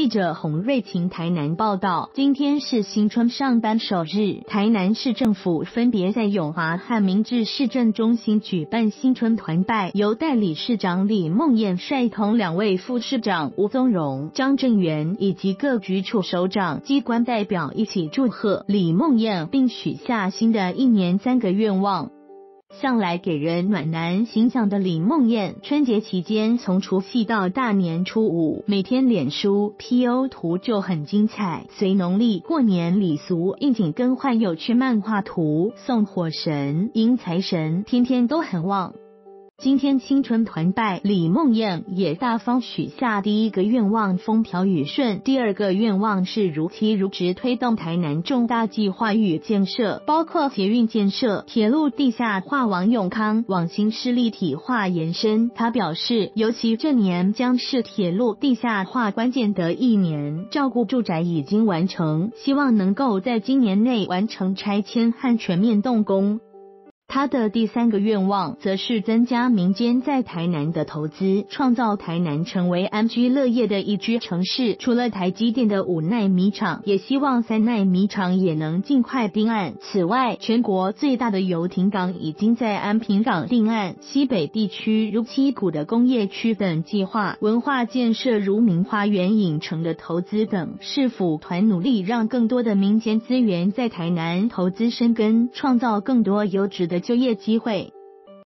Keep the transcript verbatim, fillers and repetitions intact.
记者洪瑞晴台南报道，今天是新春上班首日，台南市政府分别在永华和明治市政中心举办新春团拜，由代理市长李梦燕率同两位副市长吴宗荣、张正元以及各局处首长、机关代表一起祝贺李梦燕，并许下新的一年三个愿望。向来给人暖男形象的李梦燕，春节期间从除夕到大年初五，每天脸书 P O 图就很精彩，随农历过年礼俗应景更换有趣漫画图，送火神、迎财神，天天都很旺。今天新春团拜，李梦燕也大方许下第一个愿望风调雨顺，第二个愿望是如期如职推动台南重大计划与建设，包括捷运建设、铁路地下化往永康、往新市立体化延伸。他表示，尤其这年将是铁路地下化关键的一年，照顾住宅已经完成，希望能够在今年内完成拆迁和全面动工。他的第三个愿望则是增加民间在台南的投资，创造台南成为安居乐业的宜居城市。除了台积电的五奈米厂，也希望三奈米厂也能尽快定案。此外，全国最大的游艇港已经在安平港定案，西北地区如七股的工业区等计划，文化建设如明花园影城的投资等，市府团努力让更多的民间资源在台南投资生根，创造更多优质的就业机会。